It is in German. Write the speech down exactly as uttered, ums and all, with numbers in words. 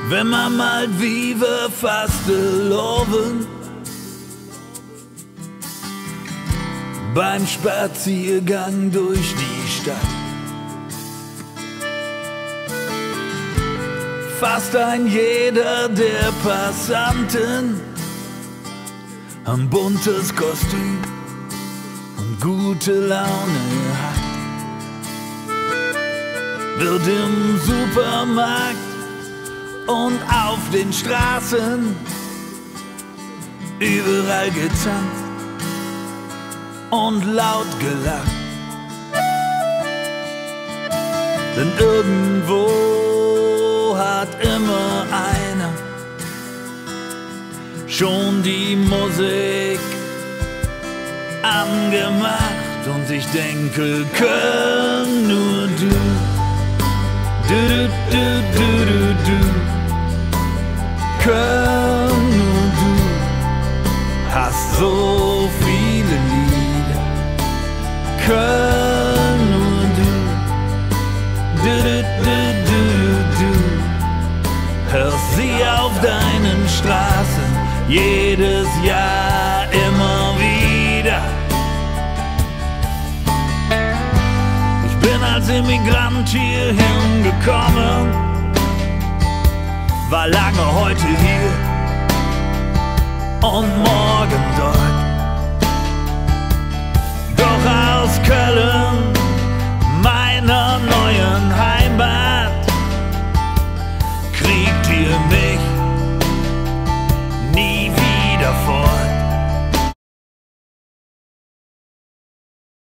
wenn man mal vive fasteloven, beim Spaziergang durch die Stadt. Fast ein jeder der Passanten ein buntes Kostüm und gute Laune hat. Wird im Supermarkt und auf den Straßen überall getanzt und laut gelacht. Denn irgendwo hat immer einer schon die Musik angemacht. Und ich denke, Köln, nur du, du, du, du, du, du, du. Köln, nur du, hast so viele Lieder. Köln, nur du, du, du, du, du, du. Hörst sie auf deinen Straßen jedes Jahr immer wieder. Ich bin als Immigrant hierhin gekommen, war lange heute hier und morgen dort.